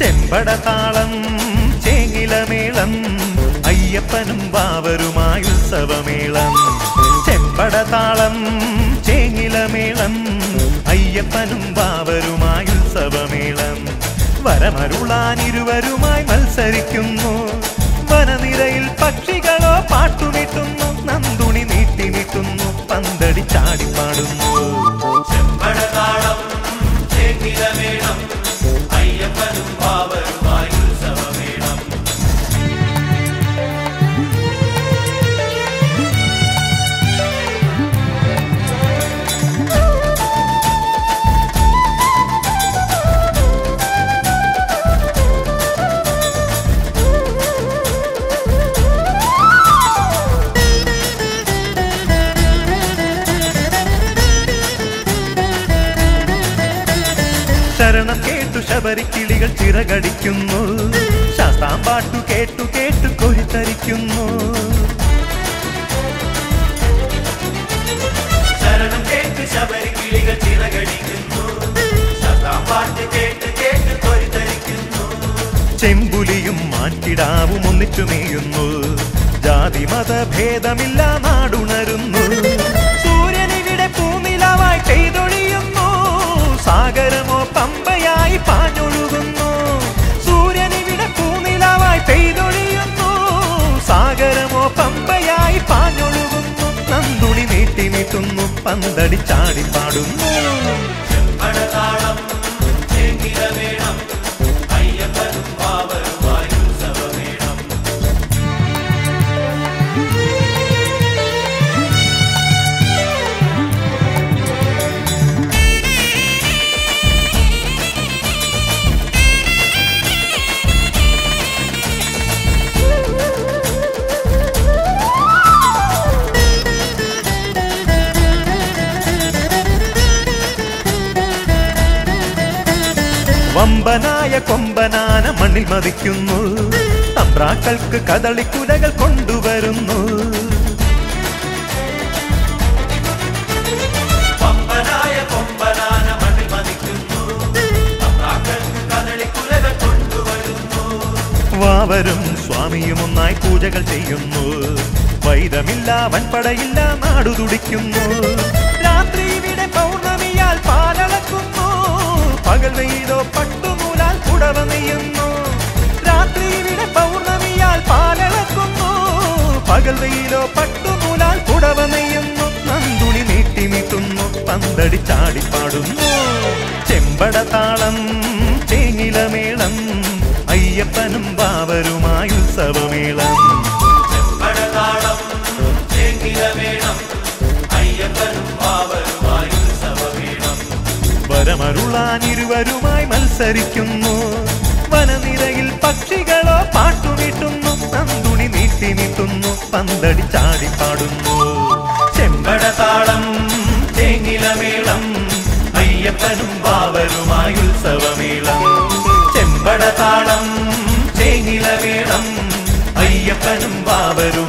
ചെമ്പടതാളം ചേങ്ങിലമേളം അയ്യപ്പനും വാവരുമായുത്സവമേളം. ചെമ്പടതാളം ചേങ്ങിലമേളം അയ്യപ്പനും വാവരുമായുത്സവമേളം. വരമരുളാനിരുവരുമായി മത്സരിക്കുന്നു. വനനിരയിൽ പക്ഷികളോ പാട്ടുമിട്ടുന്നു. നന്ദുണി നീട്ടിമിട്ടുന്നു. പന്തടി ചാടിപ്പാടുന്നു. ചെമ്പടതാളം ചേങ്ങിലമേളം അയ്യപ്പനും വാവരുമായുത്സവമേളം. ശരണം കേട്ടു ശബരിക്കിളികൾ ചിറകടിക്കുന്നു. ശാസ്താംപാട്ടു കേട്ടു കേട്ടു കൊരിത്തരിക്കുന്നു. ശരണം കേട്ടു ശബരിക്കിളികൾ ചിറകടിക്കുന്നു. ശാസ്താംപാട്ട് കേട്ട് കേട്ട് കൊരിത്തരിക്കുന്നു. ചെമ്പുലിയും മാറ്റിടാവും ഒന്നിച്ചുമേയുന്നു. ജാതി മതഭേദമില്ല നാടുണരുന്നു. സൂര്യനിവിടെ പൂനിലാവായി പെയ്തൊഴിയുന്നു. സാഗരമോ പമ്പയായി പാഞ്ഞൊഴുകുന്നു. സൂര്യനിവിടെ പൂനിലാവായി പെയ്തൊഴിയുന്നു. സാഗരമോ പമ്പയായി പാഞ്ഞൊഴുകുന്നു. നന്ദുണി നീട്ടിമിട്ടുന്നു. പന്തടി ചാടിപ്പാടുന്നു. ചെമ്പടതാളം ചേങ്ങിലമേളം അയ്യപ്പനും വാവരുമായുത്സവമേളം. വമ്പനായ കൊമ്പനാന മണ്ണിൽ മതിക്കുന്നു. തമ്പ്രാക്കൾക്ക് കദളിക്കുലകൾ കൊണ്ടുവരുന്നു. വമ്പനായ കൊമ്പനാന മണ്ണിൽ മതിക്കുന്നു. തമ്പ്രാക്കൾക്ക് കദളിക്കുലകൾ കൊണ്ടുവരുന്നു. വാവരും സ്വാമിയും ഒന്നായി പൂജകൾ ചെയ്യുന്നു. വൈരമില്ല വൻപടയില്ല നാടു തുടിക്കുന്നു. രാത്രി ഇവിടെ പൗർണമിയാൽ പാലളക്കുന്നു. പകൽ നെയ്തോ പട്ടുനൂലാൽ പുടവ നെയ്യുന്നു. രാത്രി ഇവിടെ പൗർണമിയാൽ പാലളക്കുന്നു. പകൽ നെയ്തോ പട്ടുനൂലാൽ പുടവ നെയ്യുന്നു. നന്ദുണി നീട്ടിമിട്ടുന്നു. പന്തടി ചാടിപ്പാടുന്നു. ചെമ്പടതാളം ചേങ്ങിലമേളം അയ്യപ്പനും വാവരുമായുത്സവമേളം. ചെമ്പടതാളം ചേങ്ങിലമേളം അയ്യപ്പനും വാവരുമായുത്സവമേളം. വരമരുളാനിരുവരുമായി മത്സരിക്കുന്നു. വനനിരയിൽ പക്ഷികളോ പാട്ടുമിട്ടുന്നു. നന്ദുണി നീട്ടിമിട്ടുന്നു. പന്തടി ചാടിപ്പാടുന്നു. ചെമ്പടതാളം ചേങ്ങിലമേളം അയ്യപ്പനും വാവരുമായുത്സവമേളം. ചെമ്പടതാളം ചേങ്ങിലമേളം അയ്യപ്പനും വാവരും